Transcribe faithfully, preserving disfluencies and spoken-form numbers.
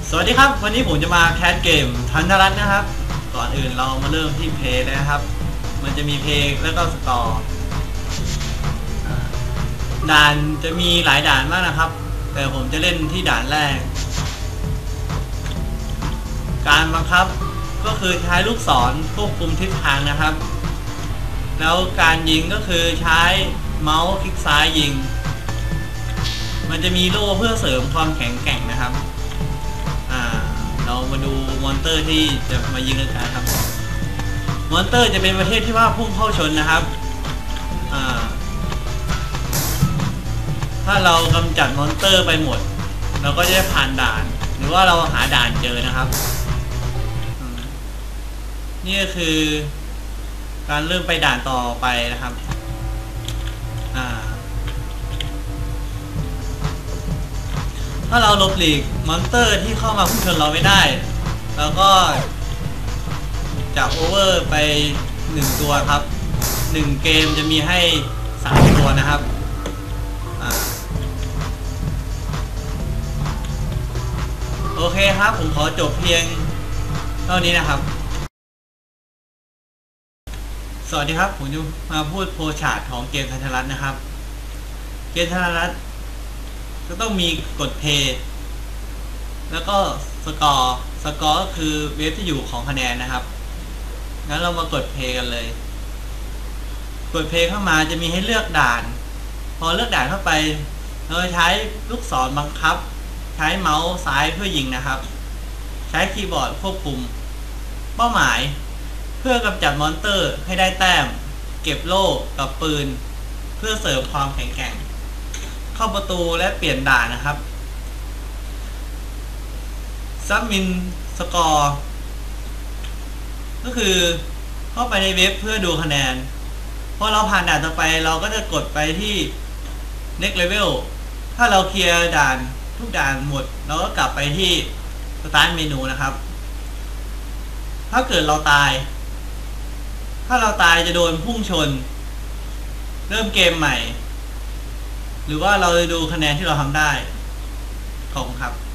สวัสดีครับวันนี้ผมจะมาแคสเกมทันทรัตน์นะครับก่อนอื่นเรามาเริ่มที่เพลย์เลยนะครับมันจะมีเพลย์แล้วก็สกอร์ด่านจะมีหลายด่านมากนะครับแต่ผมจะเล่นที่ด่านแรกการบังคับก็คือใช้ลูกศรควบคุมทิศทางนะครับแล้วการยิงก็คือใช้เมาส์คลิกซ้ายยิงมันจะมีโล่เพื่อเสริมความแข็งแกร่งนะครับเรามาดูมอนเตอร์ที่จะมายิงกันครับมอนเตอร์จะเป็นประเภทที่ว่าพุ่งเข้าชนนะครับถ้าเรากำจัดมอนเตอร์ไปหมดเราก็จะได้ผ่านด่านหรือว่าเราหาด่านเจอนะครับนี่ก็คือการเริ่มไปด่านต่อไปนะครับถ้าเราหลบหลีกมอนสเตอร์ที่เข้ามาพุ่งชนเราไม่ได้แล้วก็จะโอเวอร์ไปหนึ่งตัวครับหนึ่งเกมจะมีให้สามตัวนะครับโอเคครับผมขอจบเพียงเท่านี้นะครับสวัสดีครับผมจะมาพูดโพชาร์ตของเกมทันทรัตน์นะครับเกมทันทรัตน์ก็ต้องมีกดเพย์แล้วก็สกอร์สกอร์ก็คือเวฟที่อยู่ของคะแนนนะครับงั้นเรามากดเพย์กันเลยกดเพย์เข้ามาจะมีให้เลือกด่านพอเลือกด่านเข้าไปเราใช้ลูกศรบังคับใช้เมาส์ซ้ายเพื่อยิงนะครับใช้คีย์บอร์ดควบคุมเป้าหมายเพื่อกำจัดมอนสเตอร์ให้ได้แต้มเก็บโล่กับปืนเพื่อเสริมความแข็งแกร่งเข้าประตูและเปลี่ยนด่านนะครับซับมินสกอร์ก็คือเข้าไปในเว็บเพื่อดูคะแนนพอเราผ่านด่านต่อไปเราก็จะกดไปที่ next level ถ้าเราเคลียร์ด่านทุกด่านหมดเราก็กลับไปที่ start menu นะครับถ้าเกิดเราตายถ้าเราตายจะโดนพุ่งชนเริ่มเกมใหม่หรือว่าเราจะดูคะแนนที่เราทำได้ขอบคุณครับ